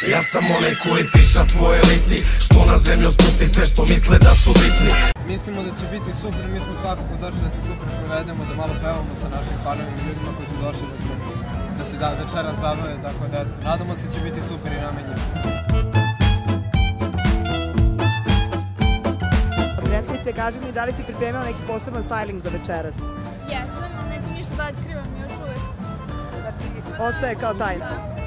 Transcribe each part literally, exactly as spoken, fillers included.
Ja sam onaj koji piša tvoj eliti, što na zemlju spusti sve što misle da su bitni. Mislimo da će biti super, mi smo svakako došli da se super provedemo, da malo pevamo sa našim fanovim ljudima koji su došli da se, da se da, večeras zabave, tako da nadamo se će biti super i nama i njima. Predstavnice, kaži mi da li si pripremila neki poseban styling za večeras? Jesam, ali neću ništa da otkrivam još uvek. Znači, ostaje kao tajna.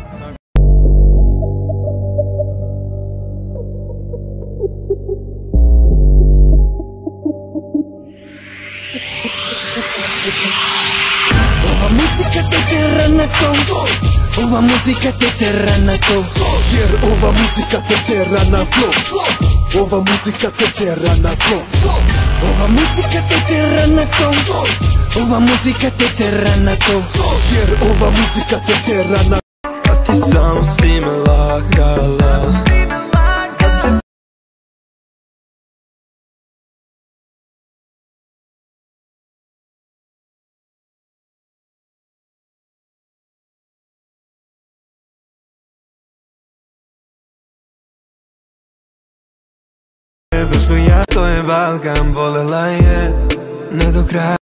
Ova muzika te tjera na to, ova muzika te tjera na to, jer ova muzika te tjera na zlo, ova muzika te tjera na zlo, ova muzika te tjera na to, ova muzika te tjera na to, jer ova muzika te tjera na. A ti samo si me lagala. Bez boja, to je Balkan, volela je ne do kraja.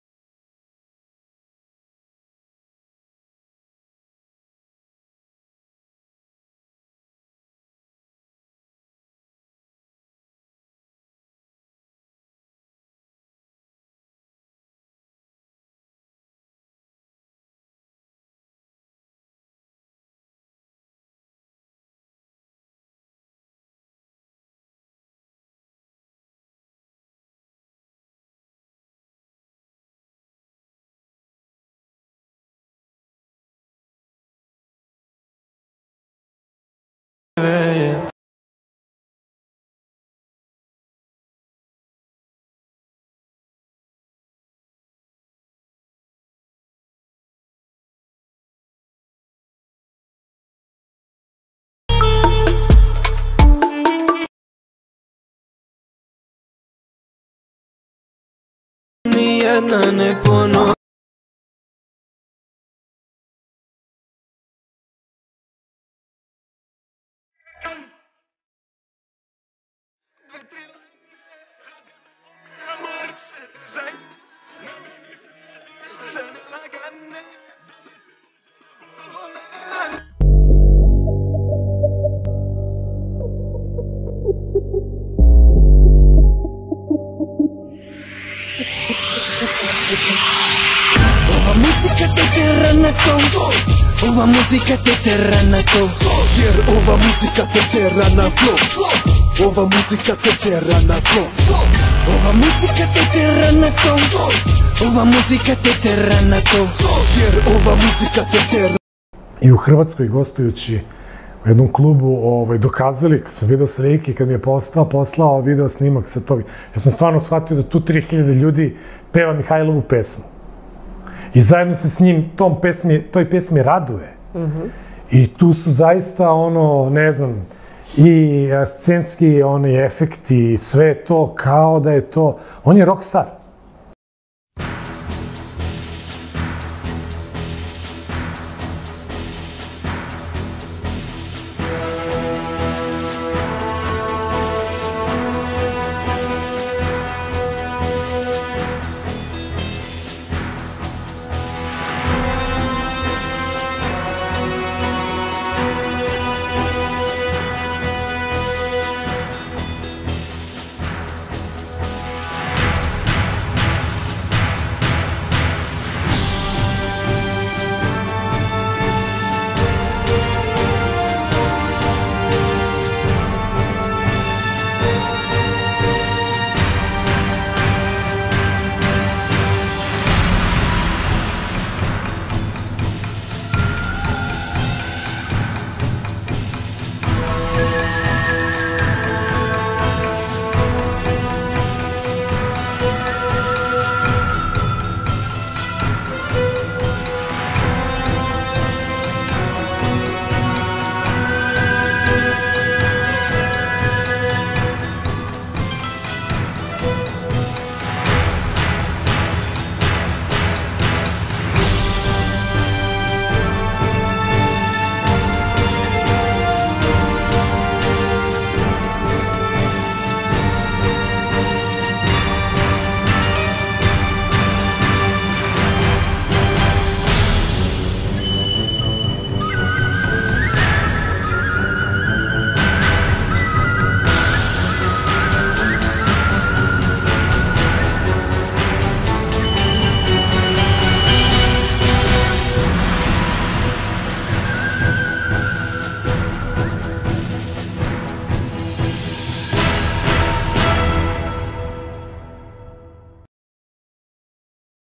Nijedna ne ponovi. Ova muzika te tjera na to, ova muzika te tjera na to, jer ova muzika te tjera na zlo, ova muzika te tjera na zlo, ova muzika te tjera na to, ova muzika te tjera na to, jer ova muzika te tjera. I u Hrvatskoj gostujući u jednom klubu ovaj, dokazali, kad sam vidio slike, kad mi je postao, poslao video snimak sa tog, ja sam stvarno shvatio da tu tri hiljade ljudi peva Mihajlovu pesmu. I zajedno se s njim tom pesmi, toj pesmi raduje. I tu su zaista ono, ne znam, i scenski oni efekti, sve to kao da je to, on je rockstar.